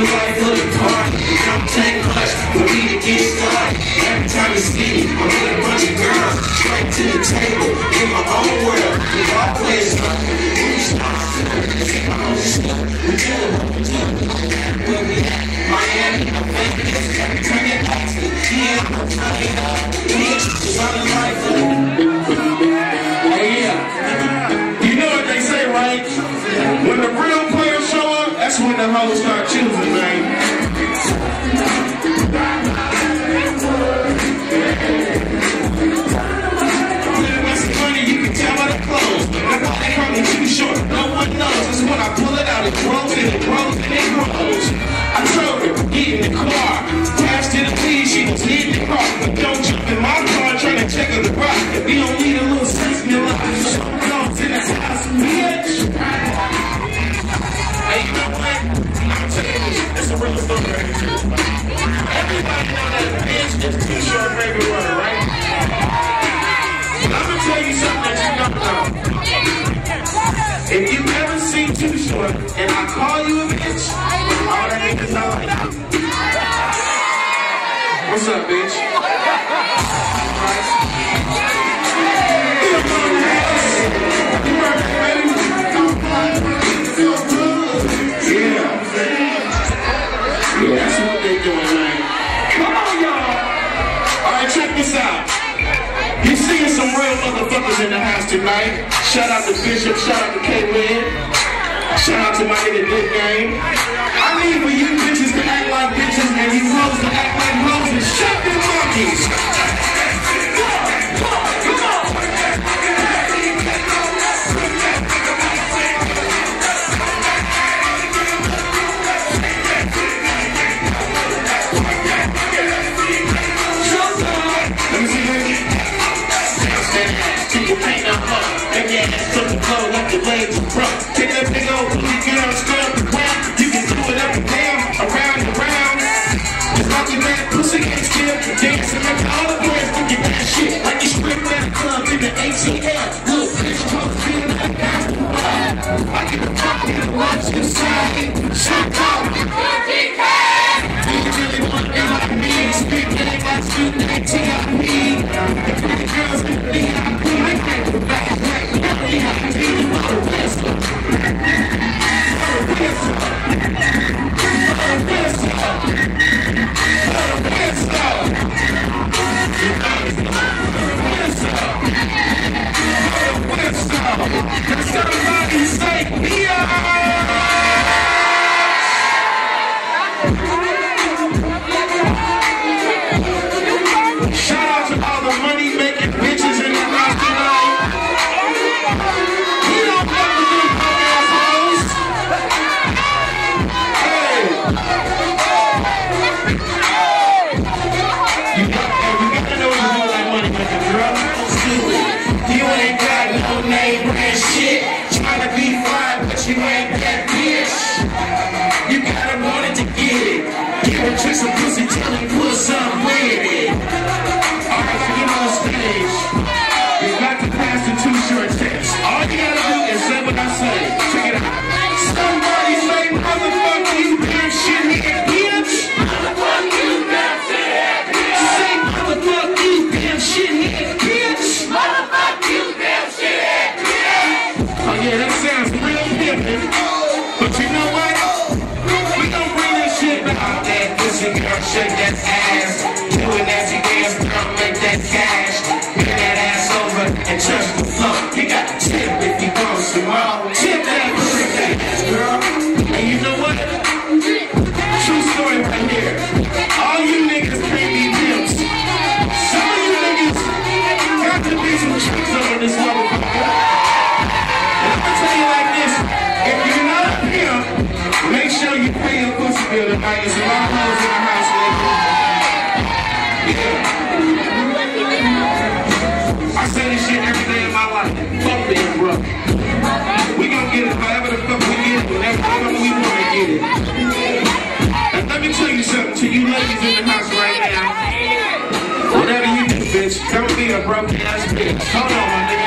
life of the party. It don't take much for me to get started. Every time you see me, I'm with a bunch of girls. Straight to the table, in my own world. We all play stuff. We start my own stuff. We deal with where we at. Miami, I'm Vegas. Turn it back to the GM. We just on the life of you know what they say, right? When the real players show up, that's when the hoes start choosing, man. You can tell by the clothes. My body probably too short, no one knows. That's when I pull it out, it grows and it grows and it grows. I told her, get in the car. Cash to the please, she was hitting the car. But don't jump in my car trying to check on the rock. If you don't need a little sense in your life, so comes in the house, bitch. Hey, you know what? I'm telling you, it's a real story right here. Everybody know that bitch is too short for everyone, right? I'm gonna tell you something that you don't know. If you ever seen Too Short and I call you a bitch, all that niggas know like that. What's up, bitch? Yeah, that's what they doing, man. Come on, y'all. Alright, check this out. You seeing some real motherfuckers in the house tonight. Shout out to Bishop, shout out to K-Win. Shout out to my nigga Dick Game. I need for you bitches to act like bitches and you hoes to act like hoes and shut them monkeys. Legs are broke. Take that big old booty girl, spread the ground. You can do it up and down, around and around. Just like your bad pussy can't still dance and make all the boys look at that shit like you stripped at a club in the ATL. Little bitch comes feeling like that. I get a fuck and watch inside. Shut up. Do you really want me like me? Speak game like student ATL me. The girls in the VIP, I can't go back. Shout out to all the money making bitches in the house tonight. You don't have to do assholes. Hey. We gotta know what you do like money making, girl. You ain't got no name brand shit. Trying to be fine, but you ain't that bitch. You gotta want it to get it. Give her tricks some pussy till you put some with it. Alright, so get on the stage. You got to pass the Too Short test. All you gotta do is say what I say. Check it out. Somebody say, motherfucker, you damn shithead bitch. Motherfucker, you damn shithead bitch. Say, motherfucker, you damn shithead bitch. Motherfucker, you damn shithead bitch. Oh yeah, that sounds real different. But you know what? We gon' bring this shit back. That pussy girl, shake that ass. Do an assy dance, girl, make that cash. Bring that ass over and touch the floor. You got to tip if you go some more. Tip that pussy ass, girl. And you know what? True story right here. All you niggas can't be pimps. Some of you niggas got to be some tricks over this motherfucker. And I'm gonna tell you like this. If you're not a pimp, make sure you pay your pussy bill tonight. There's a lot of hoes in the house, nigga. Yeah. I say this shit every day of my life. Fuck being broke. We gon' get it however the fuck we get it, whenever we wanna get it. And let me tell you something to you ladies in the house right now. Whatever you do, bitch, don't be a broke ass bitch. Hold on, my nigga.